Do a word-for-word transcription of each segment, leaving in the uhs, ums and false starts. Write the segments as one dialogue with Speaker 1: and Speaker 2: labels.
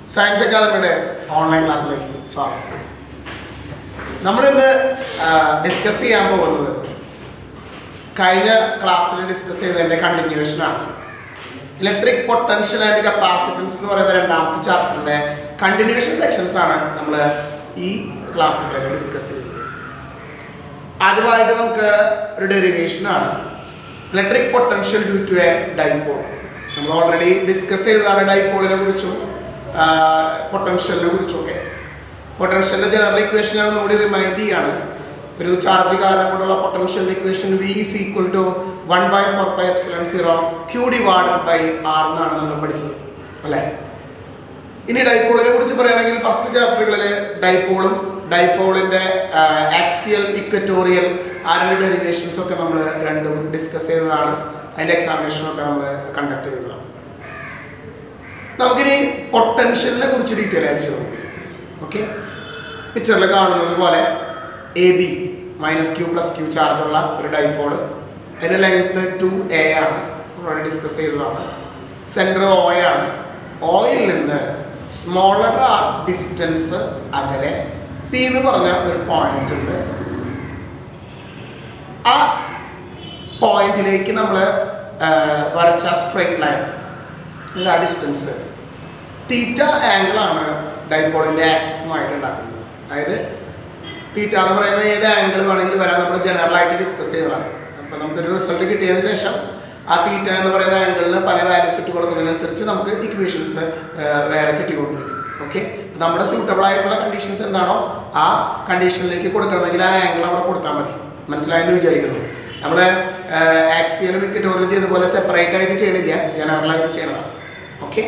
Speaker 1: Science അക്കാദമിയുടെ online ക്ലാസ്സിലേക്ക് സ്വാഗതം. നമ്മളിന്ന് ഡിസ്കസ് ചെയ്യാൻ പോകുന്നത് കഴിഞ്ഞ ക്ലാസ്സിൽ ഡിസ്കസ് ചെയ്തതിൻ്റെ കണ്ടിന്യൂഷനാണ്. ഇലക്ട്രിക് പൊട്ടൻഷ്യൽ ആൻഡ് കപ്പാസിറ്റൻസ് എന്ന് പറയുന്ന രണ്ടാമത്തെ ചാപ്റ്ററിൻ്റെ കണ്ടിന്യൂഷൻ സെക്ഷൻസ് ആണ് നമ്മൾ ഈ ക്ലാസ്സിൽ ഡിസ്കസ് ചെയ്യുന്നത്. ആദ്യമായിട്ട് നമുക്ക് ഒരു ഡെറിവേഷനാണ് electric potential due to a dipole. നമ്മൾ ഓൾറെഡി ഡിസ്കസ് ചെയ്തതാണ് ഡൈപോളിനെ കുറിച്ചും പൊട്ടൻഷ്യലിനെ കുറിച്ചൊക്കെ. പൊട്ടൻഷ്യലിൻ്റെ ജനറൽ ഇക്വേഷൻ ഞാൻ ഒന്നുകൂടി റിമൈൻഡ് ചെയ്യാണ്. ഒരു ചാർജ് കാരണം കൊണ്ടുള്ള potential equation V is equal to one by four by epsilon zero Q divided by R എന്നാണ് നമ്മൾ പഠിച്ചത് അല്ലേ. ഇനി ഡൈപോളിനെ കുറിച്ച് പറയുകയാണെങ്കിൽ ഫസ്റ്റ് ചാപ്റ്ററുകളിൽ ഡൈപോളും ഡൈപോളിൻ്റെ ആക്സിയൽ ഇക്വറ്റോറിയൽ ആരുടെ ഡെറിവേഷൻസും ഒക്കെ നമ്മൾ രണ്ടും ഡിസ്കസ് ചെയ്തതാണ്. അതിൻ്റെ എക്സാമിനേഷനൊക്കെ നമ്മൾ കണ്ടക്ട് ചെയ്തതാണ്. നമുക്കിനി പൊട്ടൻഷ്യലിനെ കുറിച്ച് ഡീറ്റെയിൽ ആയിട്ട് നോക്കാം. ഓക്കെ, പിക്ചറിൽ കാണുന്നത് പോലെ A B minus Q plus Q ചാർജുള്ള ഒരു ഡൈപോള്. അതിൻ്റെ ലെങ്ത് ടു എ ആണ്, നമ്മൾ ഡിസ്കസ് ചെയ്തതാണ്. സെൻറ്റർ ഒ ആണ്. ഓയിൽ നിന്ന് സ്മോളർ ആർ ഡിസ്റ്റൻസ് അകലെ പി എന്ന് പറഞ്ഞ ഒരു പോയിന്റ് ഉണ്ട്. ആ പോയിന്റിലേക്ക് നമ്മൾ വരച്ച സ്ട്രെയിറ്റ് ലൈൻ ആ ഡിസ്റ്റൻസ് തീറ്റ ആംഗിളാണ് ഡൈപോളിൻ്റെ ആക്സിസുമായിട്ട് ഉണ്ടാക്കുന്നത്. അതായത് തീറ്റ എന്ന് പറയുന്നത് ഏത് ആംഗിൾ വേണമെങ്കിൽ വരാൻ നമ്മൾ ജനറലായിട്ട് ഡിസ്കസ് ചെയ്തതാണ്. അപ്പോൾ നമുക്കൊരു റിസൾട്ട് കിട്ടിയതിന് ശേഷം ആ തീറ്റ എന്ന് പറയുന്ന ആംഗിളിന് പല വാല്യൂസ് ഇട്ട് കൊടുക്കുന്നതിനനുസരിച്ച് നമുക്ക് ഇക്വേഷൻസ് വേറെ കിട്ടിക്കൊണ്ടിരിക്കും. ഓക്കെ, നമ്മുടെ സ്യൂട്ടബിൾ ആയിട്ടുള്ള കണ്ടീഷൻസ് എന്താണോ ആ കണ്ടീഷനിലേക്ക് കൊടുക്കണമെങ്കിൽ ആ ആംഗിൾ അവിടെ കൊടുത്താൽ മതി. മനസ്സിലായെന്ന് വിചാരിക്കുന്നു. നമ്മൾ ആക്സിയലും ഇക്വറ്റോറിയലും ചെയ്തപോലെ സെപ്പറേറ്റ് ആയിട്ട് ചെയ്യണില്ല, ജനറലായിട്ട് ചെയ്യണതാണ്. ഓക്കെ,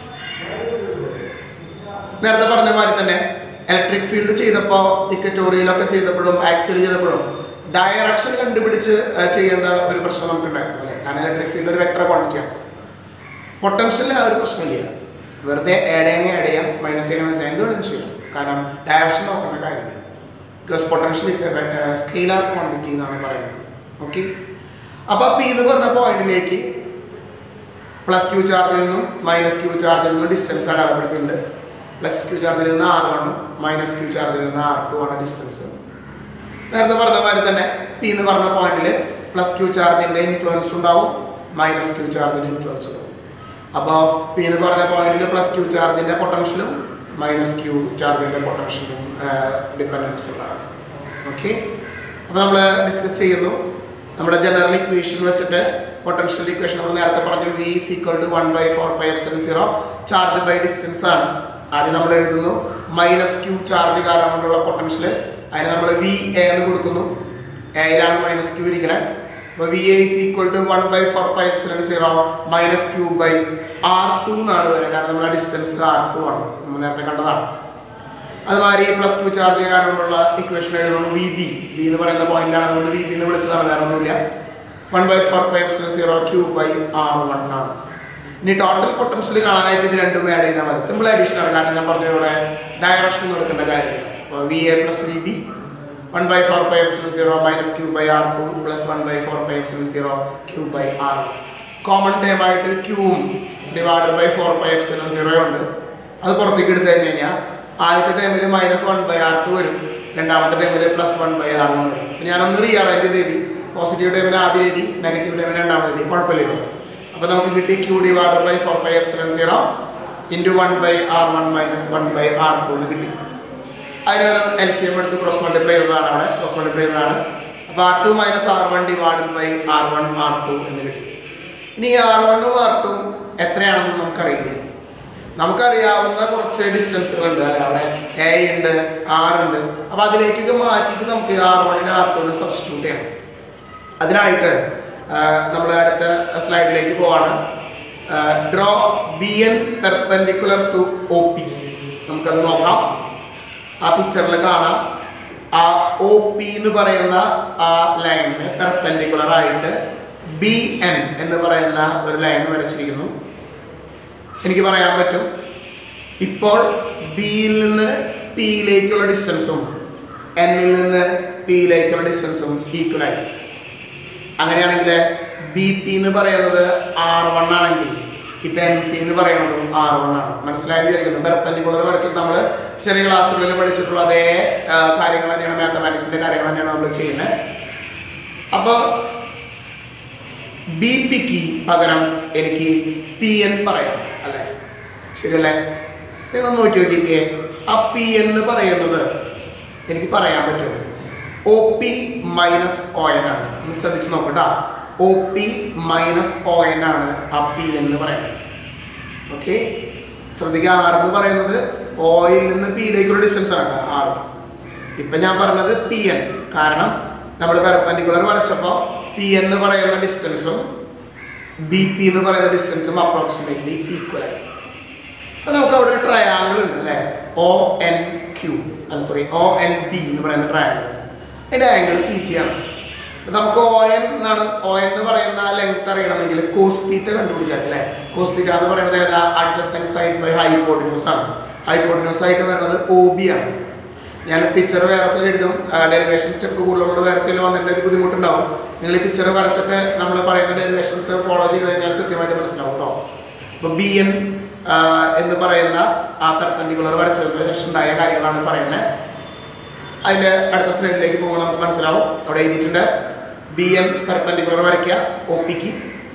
Speaker 1: നേരത്തെ പറഞ്ഞ മാതിരി തന്നെ ഇലക്ട്രിക് ഫീൽഡ് ചെയ്തപ്പോൾ ഇക്വറ്റോറിയലൊക്കെ ചെയ്തപ്പോഴും ആക്സിയൽ ചെയ്തപ്പോഴും ഡയറക്ഷൻ കണ്ടുപിടിച്ച് ചെയ്യേണ്ട ഒരു പ്രശ്നം നമുക്കുണ്ടായിരുന്നു അല്ലേ. കാരണം ഇലക്ട്രിക് ഫീൽഡ് ഒരു വെക്ടർ ക്വാണ്ടിറ്റിയാണ്. പൊട്ടൻഷ്യലിൽ ആ ഒരു പ്രശ്നമില്ല. വെറുതെ ആഡ് ചെയ്യണമെങ്കിൽ ആഡ് ചെയ്യാം, മൈനസ് ചെയ്യാൻ മൈനസ് ചെയ്യാം, എന്ത് വേണമെങ്കിലും ചെയ്യാം. കാരണം ഡയറക്ഷൻ നോക്കേണ്ട കാര്യമില്ല. Because potential is a scalar quantity എന്നാണ് പറയുന്നത്. ഓക്കെ, അപ്പോൾ പി എന്ന് പറഞ്ഞ പോയിന്റിലേക്ക് പ്ലസ് ക്യൂ ചാർജിൽ നിന്നും മൈനസ് ക്യൂ ചാർജിൽ നിന്നും ഡിസ്റ്റൻസ് അടയാളപ്പെടുത്തിയിട്ടുണ്ട്. പ്ലസ് ക്യൂ ചാർജിൽ നിന്ന് ആർ വണ്ണും മൈനസ് ക്യൂ ചാർജിൽ നിന്ന് ആർ ടു ആണ് ഡിസ്റ്റൻസ്. നേരത്തെ പറഞ്ഞ മാതിരി തന്നെ പി എന്ന് പറഞ്ഞ പോയിന്റിൽ പ്ലസ് ക്യൂ ചാർജിൻ്റെ ഇൻഫ്ലുവൻസ് ഉണ്ടാവും, മൈനസ് ക്യൂ ചാർജിൻ്റെ ഇൻഫ്ലുവൻസ് ഉണ്ടാവും. അപ്പോൾ പി എന്ന് പറഞ്ഞ പോയിന്റിൽ പ്ലസ് ക്യൂ ചാർജിൻ്റെ പൊട്ടൻഷ്യലും മൈനസ് ക്യൂ ചാർജിൻ്റെ പൊട്ടൻഷ്യലും ഡിപ്പെൻഡൻസ് ഉണ്ടാകും. ഓക്കെ, അപ്പോൾ നമ്മൾ ഡിസ്കസ് ചെയ്യുന്നു നമ്മുടെ ജനറൽ ഇക്വേഷൻ വെച്ചിട്ട് പൊട്ടൻഷ്യൽ ഇക്വേഷൻ നമ്മൾ നേരത്തെ പറഞ്ഞു V is equal to one by four by epsilon zero charge by distance ആണ്. ആദ്യം നമ്മൾ എഴുതുന്നു മൈനസ് ക്യൂ ചാർജ് കാരണം കൊണ്ടുള്ള പൊട്ടൻഷ്യൽ, അതിന് നമ്മൾ വി എ എന്ന് കൊടുക്കുന്നു. എയിലാണ് മൈനസ് ക്യൂ ഇരിക്കണേ. അപ്പോൾ V A is equal to one by four by epsilon zero minus Q by R two എന്നാണ് വരിക. കാരണം നമ്മുടെ ഡിസ്റ്റൻസ് ആർ ടു ആണ്, നമ്മൾ നേരത്തെ കണ്ടതാണ്. അതുമാതിരി പ്ലസ് ക്യൂ ചാർജ് കാരണം കൊണ്ടുള്ള ഇക്വേഷൻ എഴുതുന്നു വി ബി. ബി എന്ന് പറയുന്ന പോയിന്റാണ്, അതുകൊണ്ട് വി ബി എന്ന് വിളിച്ചതാണ്, വേറെ ഒന്നുമില്ല. One by four by epsilon zero Q by R one ആണ്. ഇനി ടോട്ടൽ പൊട്ടൻഷ്യൽ കാണാനായിട്ട് ഇത് രണ്ടും ആഡ് ചെയ്താൽ മതി. സിമ്പിൾ അഡീഷൻ ആണ്. കാരണം ഞാൻ പറഞ്ഞ ഇവിടെ ഡയറക്ഷൻ കൊടുക്കേണ്ട കാര്യമില്ല. അപ്പോൾ V A plus V B one by four by epsilon zero minus Q by R two plus one by four by epsilon zero Q by R. Common term ആയിട്ട് ക്യൂവും divided by four by epsilon zero ഉണ്ട്. അത് പുറത്തേക്ക് എടുത്തു കഴിഞ്ഞ് കഴിഞ്ഞാൽ ആദ്യത്തെ ടൈമിൽ minus one by R two വരും, രണ്ടാമത്തെ ടൈമിൽ plus one by R one വരും. ഞാനൊന്ന് റീഅറേഞ്ച് ചെയ്ത് എഴുതി. പോസിറ്റീവ് ടൈമിൽ ആദ്യം എഴുതി, നെഗറ്റീവ് ടൈമിൽ രണ്ടാമത് എഴുതി, കുഴപ്പമില്ലല്ലോ. അപ്പോൾ നമുക്ക് കിട്ടി Q divided by four by epsilon zero into one by R one minus one by R two എന്ന് കിട്ടി. അതിനൊരു എൽ സി എം എടുത്ത് ക്രോസ് മൾട്ടിപ്ലൈ ചെയ്തതാണ്, അവിടെ ക്രോസ് മൾട്ടിപ്ലൈ ചെയ്തതാണ്. അപ്പോൾ R two minus R one divided by R one R two എന്ന് കിട്ടി. ഇനി ആർ വണ്ണും ആർ ടു എത്രയാണെന്ന് നമുക്കറിയില്ല. നമുക്കറിയാവുന്ന കുറച്ച് ഡിസ്റ്റൻസുകളുണ്ട് അല്ലെ. അവിടെ എ ഉണ്ട്, ആർ ഉണ്ട്. അപ്പോൾ അതിലേക്കൊക്കെ മാറ്റിയിട്ട് നമുക്ക് ആർ വണ്ണിന് ആർ ടുവിന് സബ്സ്റ്റിറ്റ്യൂട്ട് ചെയ്യണം. അതിനായിട്ട് നമ്മൾ അടുത്ത സ്ലൈഡിലേക്ക് പോവാണ്. Draw B N perpendicular to O P. നമുക്കത് നോക്കാം. ആ പിക്ചറിൽ കാണാം ആ ഒ പി എന്ന് പറയുന്ന ആ ലൈനിന് പെർപെൻഡിക്കുലർ ആയിട്ട് ബി എൻ എന്ന് പറയുന്ന ഒരു ലൈൻ വരച്ചിരിക്കുന്നു. എനിക്ക് പറയാൻ പറ്റും ഇപ്പോൾ ബിയിൽ നിന്ന് പിയിലേക്കുള്ള ഡിസ്റ്റൻസും എന്നിൽ നിന്ന് പിയിലേക്കുള്ള ഡിസ്റ്റൻസും ഈക്വലായി. അങ്ങനെയാണെങ്കിൽ ബി പി എന്ന് പറയുന്നത് ആർ വൺ ആണെങ്കിൽ ഇപ്പം എൻ പി എന്ന് പറയുന്നതും ആർ വൺ ആണ്. മനസ്സിലായി വിചാരിക്കുന്നു. പെർപെൻഡിക്കുലർ വരച്ചിട്ട് നമ്മൾ ചെറിയ ക്ലാസ്സുകളിൽ പഠിച്ചിട്ടുള്ള അതേ കാര്യങ്ങൾ തന്നെയാണ്, മാത്തമാറ്റിക്സിൻ്റെ കാര്യങ്ങൾ തന്നെയാണ് നമ്മൾ ചെയ്യുന്നത്. അപ്പോൾ ബി പിക്ക് പകരം എനിക്ക് പി എൻ പറയാം അല്ലേ? ശരിയല്ലേ? നിങ്ങൾ നോക്കി നോക്കിക്കേ, ആ പി എൻ എന്ന് പറയുന്നത് എനിക്ക് പറയാൻ പറ്റും O P minus O N ആണ്. ഒന്ന് ശ്രദ്ധിച്ച് നോക്കട്ടോ. O P minus O N ആണ് ആ പി എന്ന് പറയുന്നത്. ഓക്കെ, ശ്രദ്ധിക്കുക. ആർ എന്ന് പറയുന്നത് ഓയിൽ നിന്ന് പിയിലേക്കുള്ള ഡിസ്റ്റൻസ് ആണ് ആർ. ഇപ്പം ഞാൻ പറഞ്ഞത് പി എൻ, കാരണം നമ്മൾ പെർപെൻഡിക്കുലർ വരച്ചപ്പോൾ പി എന്ന് പറയുന്ന ഡിസ്റ്റൻസും ബി പി എന്ന് പറയുന്ന ഡിസ്റ്റൻസും അപ്രോക്സിമേറ്റ്ലി ഈക്വൽ ആയി. അപ്പോൾ നമുക്ക് അവിടെ ഒരു ട്രയാങ്കിൾ ഉണ്ട് അല്ലേ? ഒ എൻ ക്യൂ അല്ല സോറി ഒ എൻ ബി എന്ന് പറയുന്ന ട്രയാങ്കിൾ. അതിൻ്റെ ആംഗിൾ തീറ്റയാണ്. നമുക്ക് ഒ എൻ എന്നാണ്, ഒ എൻ എന്ന് പറയുന്ന ലെങ്ത് അറിയണമെങ്കിൽ കോസ് തീറ്റ കണ്ടുപിടിച്ചാൽ അല്ലേ? കോസ് തീറ്റ എന്ന് പറയുന്നത് ഏതാ? അഡ്ജസൻറ്റ് സൈഡ് ബൈ ഹൈപ്പോട്ടന്യൂസ് ആണ്. ഹൈപ്പോട്ടന്യൂസ് ആയിട്ട് വരുന്നത് ഒ ബി ആണ്. ഞാൻ പിക്ചർ വേറെ സൈഡ് എടുക്കും, ഡെറിവേഷൻ സ്റ്റെപ്പ് കൂടുതലുകൊണ്ട് വേറെ സൈഡിൽ വന്നതിൻ്റെ ഒരു ബുദ്ധിമുട്ടുണ്ടാവും. നിങ്ങൾ ഈ പിക്ചർ വരച്ചിട്ട് നമ്മൾ പറയുന്ന ഡെറിവേഷൻസ് ഫോളോ ചെയ്ത് കഴിഞ്ഞാൽ കൃത്യമായിട്ട് മനസ്സിലാവും കേട്ടോ. ഇപ്പോൾ ബി എൻ എന്ന് പറയുന്ന ആ പെർപെൻഡിക്കുലർ വരച്ചതിന് ശേഷം ഉണ്ടായ കാര്യങ്ങളാണ് പറയുന്നത്. അതിൻ്റെ അടുത്ത സ്ലൈഡിലേക്ക് പോകുമ്പോൾ നമുക്ക് മനസ്സിലാവും. അവിടെ എഴുതിയിട്ടുണ്ട് ബി എൻ പെർപെൻഡിക്കുലർ വരയ്ക്കുക ഒ പിക്ക്.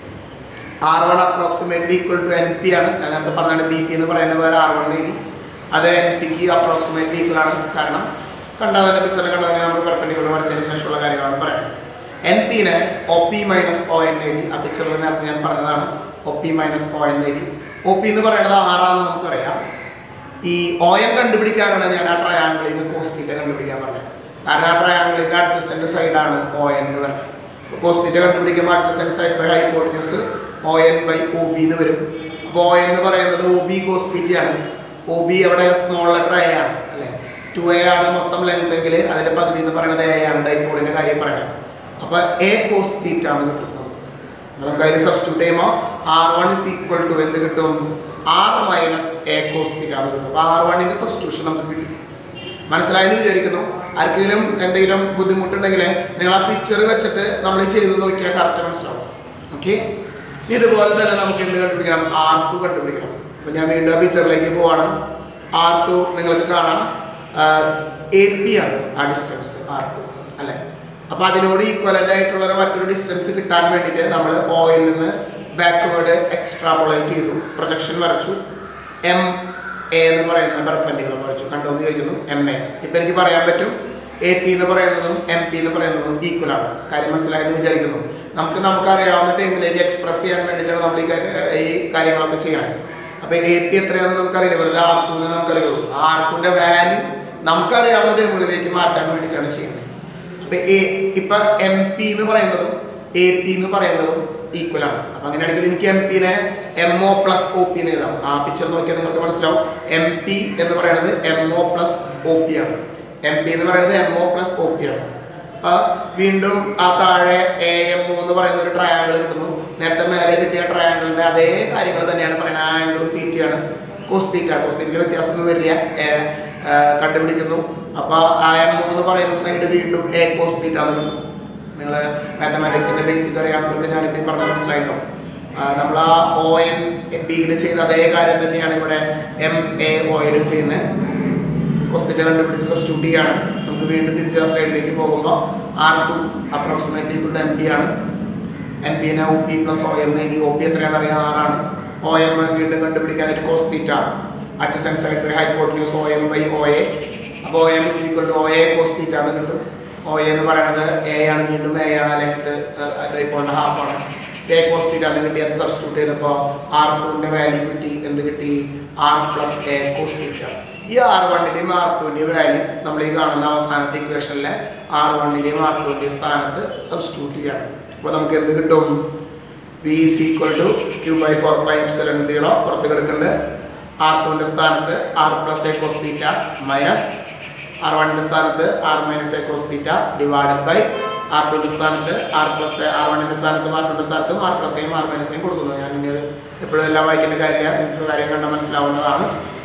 Speaker 1: R one approximately equal to N P ആണ്. ഞാൻ നേരത്തെ പറഞ്ഞാണ് ബി പി എന്ന് പറയുന്നത് വേറെ ആർ വൺ എഴുതി. അത് എൻ പിക്ക് അപ്രോക്സിമേറ്റ്ലി ഈക്വൽ ആണ്. കാരണം കണ്ടാൽ തന്നെ പിക്ചറിൽ കണ്ടാൽ നമ്മൾ പെർപെൻഡിക്കുലർ വരച്ചതിന് ശേഷമുള്ള കാര്യങ്ങളാണ് പറയുന്നത്. എൻ പിനെ O P minus O N എഴുതി. ആ പിക്ചറിൽ നേരത്തെ ഞാൻ പറഞ്ഞതാണ് O P minus O N എഴുതി. ഒ പി എന്ന് പറയുന്നത് ആറാണെന്ന് നമുക്കറിയാം. ഈ ഒ എൻ കണ്ടുപിടിക്കാനാണ് ഞാൻ ആ ട്രയാങ്കിളിൽ നിന്ന് കോസ് തീറ്റ കണ്ടുപിടിക്കാൻ പറഞ്ഞത്. കാരണം ആ ട്രയാങ്കിളിൻ്റെ അഡ്ജസൻറ്റ് സൈഡാണ് ഒ എൻ എന്ന് പറയുന്നത്. കോസ് തീറ്റ കണ്ടുപിടിക്കുമ്പോൾ adjacent side by hypotenuse O N by O B എന്ന് വരും. അപ്പോൾ ഒ എൻ എന്ന് പറയുന്നത് ഒ ബി കോസ് തീറ്റയാണ്. ഒ ബി അവിടെ സ്മോൾ ലെറ്റർ എ ആണ് അല്ലേ? ടു എ ആണ് മൊത്തം ലെങ്ത് എങ്കിൽ അതിൻ്റെ പകുതി എന്ന് പറയുന്നത് എ ആണ്. ഡൈപോളിൻ്റെ കാര്യം പറയണം. അപ്പോൾ എ കോസ് തീറ്റ എന്ന് കിട്ടും. നമുക്ക് അതിൽ സബ്സ്റ്റിറ്റ്യൂട്ട് ചെയ്യുമ്പോൾ R one is equal to എന്ത് കിട്ടും? R minus A cos theta എന്ന് കിട്ടും. അപ്പോൾ ആർ വണ്ണിൻ്റെ സബ്സ്റ്റിറ്റ്യൂഷൻ നമുക്ക് കിട്ടി. മനസ്സിലായെന്ന് വിചാരിക്കുന്നു. ആർക്കെങ്കിലും എന്തെങ്കിലും ബുദ്ധിമുട്ടുണ്ടെങ്കിൽ നിങ്ങൾ ആ പിക്ചർ വെച്ചിട്ട് നമ്മൾ ചെയ്ത് നോക്കിയാൽ കറക്റ്റ് മനസ്സിലാവും. ഓക്കെ, ഇതുപോലെ തന്നെ നമുക്ക് എന്ത് കണ്ടുപിടിക്കണം? ആർ ടു കണ്ടുപിടിക്കണം. അപ്പോൾ ഞാൻ വീണ്ടും ആ പിക്ചറിലേക്ക് പോവാണ്. ആർ ടു നിങ്ങൾക്ക് കാണാം എ പി ആണ് ആ ഡിസ്റ്റൻസ് ആർ ടു അല്ലേ? അപ്പോൾ അതിനോട് ഈക്വലൻ്റ് ആയിട്ടുള്ള മറ്റൊരു ഡിസ്റ്റൻസ് കിട്ടാൻ വേണ്ടിയിട്ട് നമ്മൾ ഓയിൽ നിന്ന് ബാക്ക്വേർഡ് എക്സ്ട്രാപോളേറ്റ് ചെയ്തു, പ്രൊജക്ഷൻ വരച്ചു. എം എ എന്ന് പറയുന്ന പെർപെൻഡിക്കുലർ വരച്ചു. കണ്ടുവന്ന് ചോദിക്കുന്നു എം എ. ഇപ്പം എനിക്ക് പറയാൻ പറ്റും എ പി എന്ന് പറയുന്നതും എം പി എന്ന് പറയുന്നതും ഈക്വൽ ആണ്. കാര്യം മനസ്സിലായെന്ന് വിചാരിക്കുന്നു. നമുക്ക് നമുക്കറിയാവുന്ന ടൈമിലേക്ക് എക്സ്പ്രസ് ചെയ്യാൻ വേണ്ടിയിട്ടാണ് നമ്മൾ ഈ ഈ കാര്യങ്ങളൊക്കെ ചെയ്യണം. അപ്പോൾ എ പി എത്രയാണെന്ന് നമുക്കറിയില്ല, വെറുതെ ആർ ടു എന്ന് നമുക്കറിയുള്ളൂ. ആർ ടുവിൻ്റെ വാല്യൂ നമുക്കറിയാവുന്ന ടൈമുകളിലേക്ക് മാറ്റാൻ വേണ്ടിയിട്ടാണ് ചെയ്യുന്നത്. അപ്പോൾ എ ഇപ്പം എം പി എന്ന് പറയുന്നതും എ പി എന്ന് പറയുന്നതും ഈക്വൽ ആണ്. അപ്പം അങ്ങനെയാണെങ്കിൽ എനിക്ക് എം പിനെ M O plus O P എന്ന് എഴുതാം. ആ പിക്ചർ നോക്കിയാൽ നിങ്ങൾക്ക് മനസ്സിലാവും. എം പി എന്ന് പറയുന്നത് M O plus O P ആണ്. എം പി എന്ന് പറയുന്നത് M O plus O P ആണ്. വീണ്ടും ആ താഴെ എ എം ഒ എന്ന് പറയുന്ന ഒരു ട്രയാങ്കിൾ കിട്ടുന്നു. നേരത്തെ മേലെ കിട്ടിയ ട്രയാങ്കിളിൻ്റെ അതേ കാര്യങ്ങൾ തന്നെയാണ് പറയുന്നത്. ആംഗിളും തീറ്റയാണ്. കോസ് തീറ്റ കോസ് തീറ്റയിൽ വ്യത്യാസമൊന്നും വരില്ല. കണ്ടുപിടിക്കുന്നു. അപ്പോൾ ആ എം ഒ എന്ന് പറയുന്ന സൈഡ് വീണ്ടും എ കോസ് തീറ്റ എന്ന് കിട്ടും. നിങ്ങൾ മാത്തമാറ്റിക്സിൻ്റെ ബേസിക് അറിയാവുന്നവർക്ക് ഞാനിപ്പോൾ പറഞ്ഞ മനസ്സിലായിട്ടോ. നമ്മൾ ആ ഒ എൻ ബിയിൽ ചെയ്ത അതേ കാര്യം തന്നെയാണ് ഇവിടെ എം എ ഒയിലും ചെയ്യുന്നത്. കോസ്റ്റിൻ്റെ കണ്ടുപിടിച്ച് സബ്സ്റ്റിറ്റ്യൂട്ട് ചെയ്യാണ്. നമുക്ക് വീണ്ടും തിരിച്ച് ആ സ്ലൈഡിലേക്ക് പോകുമ്പോൾ R two approximately equal to M P ആണ്. എം പിനെ O P plus O M എഴുതി. ഒ പി എത്രയാണെന്ന് അറിയാം, ആറാണ്. ഒ എം വീണ്ടും കണ്ടുപിടിക്കാനായിട്ട് cos theta adjacent side by hypotenuse O M by O A. അപ്പോൾ O M is equal to O A cos theta എന്ന് കിട്ടും. ഒ എ എന്ന് പറയുന്നത് എ ആണ്. വീണ്ടും എ ആണ് ലെങ്ത് ഡൈപോളിൻ്റെ ഹാഫ് ആണ്. എ കോസ് തീറ്റ എന്ന് കിട്ടി. അത് സബ്സ്റ്റിറ്റ്യൂട്ട് ചെയ്തപ്പോൾ ആർ ടുവിൻ്റെ വാല്യൂ കിട്ടി. എന്ത് കിട്ടി? R plus A cos theta. ഈ ആർ വണ്ണിൻ്റെയും ആർ ടുവിൻ്റെയും വാല്യൂ നമ്മൾ ഈ കാണുന്ന അവസാനത്തെ ഇക്വേഷനിലെ ആർ വണ്ണിൻ്റെയും ആർ ടുവിൻ്റെയും സ്ഥാനത്ത് സബ്സ്റ്റിറ്റ്യൂട്ട് ചെയ്യണം. അപ്പോൾ നമുക്ക് എന്ത് കിട്ടും? V is equal to Q by four by epsilon zero പുറത്ത് കിടക്കുന്നുണ്ട്. ആർ ടുവിൻ്റെ സ്ഥാനത്ത് R plus A cos theta minus R വണ്ണിൻ്റെ സ്ഥാനത്ത് R minus A cos theta divided by R ടുവിൻ്റെ സ്ഥാനത്ത് ആർ പ്ലസ് ആർ വണ്ണിൻ്റെ സ്ഥാനത്തും ആർ ടുവിൻ്റെ സ്ഥാനത്തും ആർ പ്ലസ് എയും ആർ മൈനസ് എയും കൊടുക്കുന്നു. ഞാൻ ഇനി എപ്പോഴും എല്ലാം വായിക്കേണ്ട കാര്യമില്ല, നിങ്ങൾക്ക് കാര്യം കണ്ടാൽ മനസ്സിലാവുന്നതാണ്.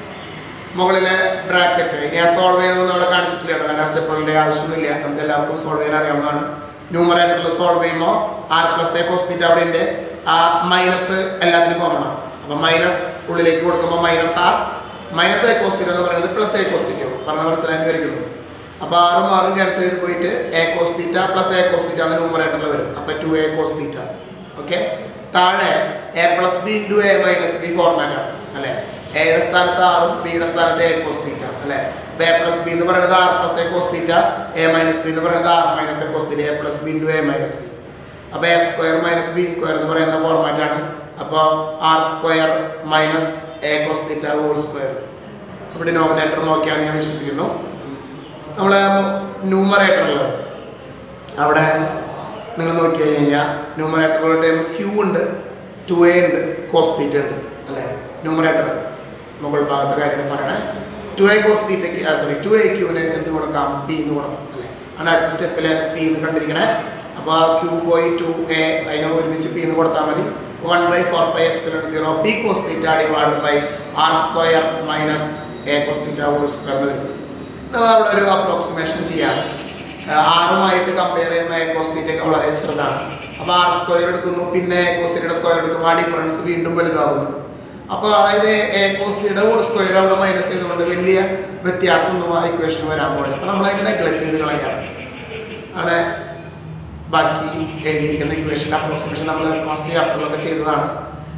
Speaker 1: മുകളിലെ ബ്രാക്കറ്റ് ഇനി ആ സോൾവ് ചെയ്യുന്നതൊന്നും അവിടെ കാണിച്ചിട്ടില്ല കേട്ടോ. കാരണം സ്റ്റെപ്പുകളുടെ ആവശ്യമൊന്നുമില്ല, നമുക്ക് എല്ലാവർക്കും സോൾവ് ചെയ്യാൻ അറിയാവുന്നതാണ്. ന്യൂമറേറ്ററിൽ സോൾവ് ചെയ്യുമ്പോൾ R plus A cos theta അവിടെ ഉണ്ട്. ആ മൈനസ് എല്ലാത്തിനും കോമൺ ആണ്. അപ്പോൾ മൈനസ് ഉള്ളിലേക്ക് കൊടുക്കുമ്പോൾ minus R minus A cos theta എന്ന് പറയുന്നത് പ്ലസ് എ കോസ് തീറ്റയോ പറഞ്ഞാൽ മനസ്സിലായെന്ന് വരിക്കുന്നു. അപ്പോൾ ആറും ആറും ക്യാൻസൽ ചെയ്ത് പോയിട്ട് A cos theta plus A cos theta എന്ന ന്യൂമറേറ്ററിൽ വരും. അപ്പോൾ two A cos theta. Okay, താഴെ A plus B into A minus B format ആണ് അല്ലേ. എയുടെ സ്ഥാനത്ത് ആറും ബിയുടെ സ്ഥാനത്ത് എ കോസ് തീറ്റ അല്ലേ. അപ്പോൾ എ പ്ലസ് ബി എന്ന് പറയുന്നത് R plus A cos theta, A minus B എന്ന് പറയുന്നത് R minus A cos theta, A plus B into A minus B. അപ്പോൾ A square minus B square എന്ന് പറയുന്ന ഫോർമാറ്റ് ആണ്. അപ്പോൾ R square minus A cos theta whole square. അപ്പോൾ denominator നോക്കിയാണെന്ന് ഞാൻ വിശ്വസിക്കുന്നു. നമ്മൾ ന്യൂമറേറ്ററിൽ അവിടെ നിങ്ങൾ നോക്കി കഴിഞ്ഞാൽ ന്യൂമറേറ്ററിലുള്ള ടൈം ക്യൂ ഉണ്ട്, ടു എ ഉണ്ട്, കോസ് തീറ്റ ഉണ്ട് അല്ലേ. ന്യൂമറേറ്റർ മുകൾ ഭാഗത്തെ കാര്യങ്ങൾ പറയണേ. ടു എ കോസ് തീറ്റയ്ക്ക് സോറി ടു എ ക്യൂവിന് എന്ത് കൊടുക്കാം, പി എന്ന് കൊടുക്കാം അല്ലേ. ആണ് അടുത്ത സ്റ്റെപ്പിൽ പി എന്ന് കണ്ടിരിക്കണേ. അപ്പോൾ ആ ക്യൂ പോയി ടു എ അതിനെ ഒരുമിച്ച് പി എന്ന് കൊടുത്താൽ മതി. One by four by epsilon zero P cos theta divide by R square minus A cos theta whole square എന്ന് വരും. നമ്മൾ അവിടെ ഒരു അപ്രോക്സിമേഷൻ ചെയ്യാണ്. ആറുമായിട്ട് കമ്പയർ ചെയ്യുമ്പോൾ എ കോസ് തീറ്റയൊക്കെ വളരെ ചെറുതാണ്. അപ്പോൾ ആർ സ്ക്വയർ എടുക്കുന്നു, പിന്നെ എ കോസ് തീറ്റയുടെ സ്ക്വയർ എടുക്കുമ്പോൾ ആ ഡിഫറൻസ് വീണ്ടും വലുതാകുന്നു. അപ്പോൾ അതായത് എ കോസ് തീറ്റയുടെ ഹോൾ സ്ക്വയർ അവിടെ മൈനസ് ചെയ്തുകൊണ്ട് വലിയ വ്യത്യാസമൊന്നും ആ ഇക്വേഷൻ വരാൻ പോകുന്നില്ല. അപ്പോൾ നമ്മളതിനെ നെഗ്ലക്ട് ചെയ്ത് കളയാണ്. അവിടെ ബാക്കി എഴുതിയിരിക്കുന്ന ഇക്വേഷൻ്റെ അപ്രോക്സിമേഷൻ നമ്മൾ ഫസ്റ്റ് ചാപ്റ്ററിലൊക്കെ ചെയ്തതാണ്.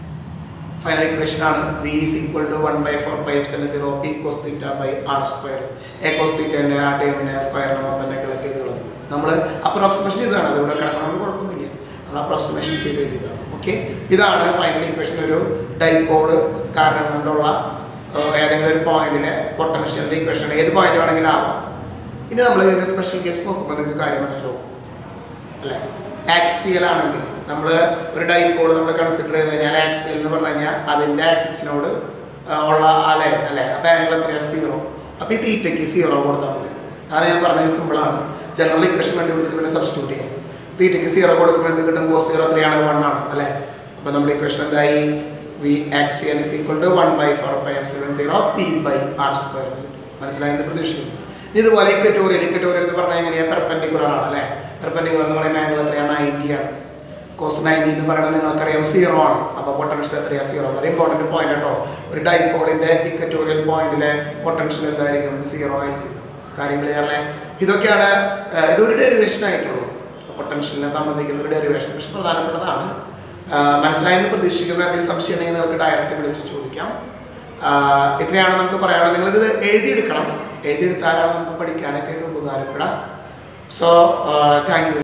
Speaker 1: ഫൈനൽ ഇക്വേഷൻ ആണ് V is equal to one by four by epsilon zero P cos theta by R square. A cos തീറ്റേൻ്റെ ആ ടൈമിനെ സ്ക്വയറിനെ മൊത്തം നെഗ്ലക്ട് ചെയ്ത് കളഞ്ഞു. നമ്മൾ അപ്രോക്സിമേഷൻ ചെയ്തതാണ്. അതിവിടെ കിടക്കണമെന്ന് കുഴപ്പമൊന്നുമില്ല. നമ്മൾ അപ്രോക്സിമേഷൻ ചെയ്ത് എഴുതിയതാണ്. ഓക്കെ, ഇതാണ് ഫൈനൽ ഇക്വേഷൻ. ഒരു ഡൈപോൾ കാരണം കൊണ്ടുള്ള ഏതെങ്കിലും ഒരു പോയിന്റിലെ പൊട്ടൻഷ്യലിൻ്റെ ഇക്വേഷൻ ഏത് പോയിന്റ് വേണമെങ്കിലും ആവാം. ഇനി നമ്മൾ ഇതിൻ്റെ സ്പെഷ്യൽ കേസ് നോക്കുമ്പോൾ നിങ്ങൾക്ക് കാര്യം മനസ്സിലാവും അല്ലേ. ആക്സിയൽ ആണെങ്കിൽ നമ്മൾ ഒരു ഡൈപോൾ നമ്മൾ കൺസിഡർ ചെയ്ത് കഴിഞ്ഞാൽ ആക്സിയൽ എന്ന് പറഞ്ഞു കഴിഞ്ഞാൽ അതിൻ്റെ ആക്സിസിനോട് ഉള്ള ആ ലൈൻ അല്ലേ. അപ്പോൾ ആംഗിൾ എത്രയാണ്, സീറോ. അപ്പോൾ ഈ തീറ്റയ്ക്ക് സീറോ കൊടുത്താൽ മതി. അതാണ് ഞാൻ പറഞ്ഞത്, സിമ്പിളാണ്. ജനറൽ ഇക്വേഷൻ കണ്ടുപിടിച്ചിട്ട് പിന്നെ സബ്സ്റ്റിറ്റ്യൂട്ട് ചെയ്യാം. തീറ്റയ്ക്ക് സീറോ കൊടുക്കുമ്പോൾ എന്ത് കിട്ടും, കോസ് സീറോ ത്രീ ആണ്, വൺ ആണ് അല്ലേ. അപ്പോൾ നമ്മുടെ ഇക്വേഷൻ എന്തായി, V axial is equal to one by four by epsilon zero P by R square. മനസ്സിലായെന്ന് പ്രതീക്ഷിക്കുന്നു. ഇതുപോലെ ഇക്വറ്റോറിയൽ ഇക്വറ്റോറിയൽ എന്ന് പറഞ്ഞാൽ എങ്ങനെയാണ്, പെർപെൻഡിക്കുലർ ആണ് അല്ലേ. പെർപെൻഡിക്കുലർ എന്ന് പറയുമ്പോൾ ആംഗിൾ എത്രയാണ്, നയൻറ്റി ആണ്. കോസ് നയൻറ്റി എന്ന് പറയുന്നത് നിങ്ങൾക്കറിയാം സീറോ ആണ്. അപ്പോൾ പൊട്ടൻഷ്യൽ എത്രയാണ്, സീറോ. വളരെ ഇമ്പോർട്ടൻറ്റ് പോയിന്റ് കേട്ടോ. ഒരു ഡൈപോളിൻ്റെ ഇക്വറ്റോറിയൽ പോയിന്റിലെ പൊട്ടൻഷ്യൽ എന്തായിരിക്കും, സീറോ ആയിരിക്കും. കാര്യം ക്ലിയർ അല്ലേ. ഇതൊക്കെയാണ്, ഇതൊരു ഡെറിവേഷൻ ആയിട്ടുള്ളൂ. പൊട്ടൻഷ്യലിനെ സംബന്ധിക്കുന്ന ഒരു ഡെറിവേഷൻ, പക്ഷെ പ്രധാനപ്പെട്ടതാണ്. മനസ്സിലായെന്ന് പ്രതീക്ഷിക്കുന്ന എന്തെങ്കിലും സംശയം ഉണ്ടെങ്കിൽ നിങ്ങൾക്ക് ഡയറക്റ്റ് വിളിച്ച് ചോദിക്കാം. ഇത്രയാണ് നമുക്ക് പറയാനുള്ളത്. നിങ്ങളിത് എഴുതിയെടുക്കണം. എഴുതിയെടുത്താലാണ് നമുക്ക് പഠിക്കാനൊക്കെ ഉപകാരപ്പെടാം. So thank you.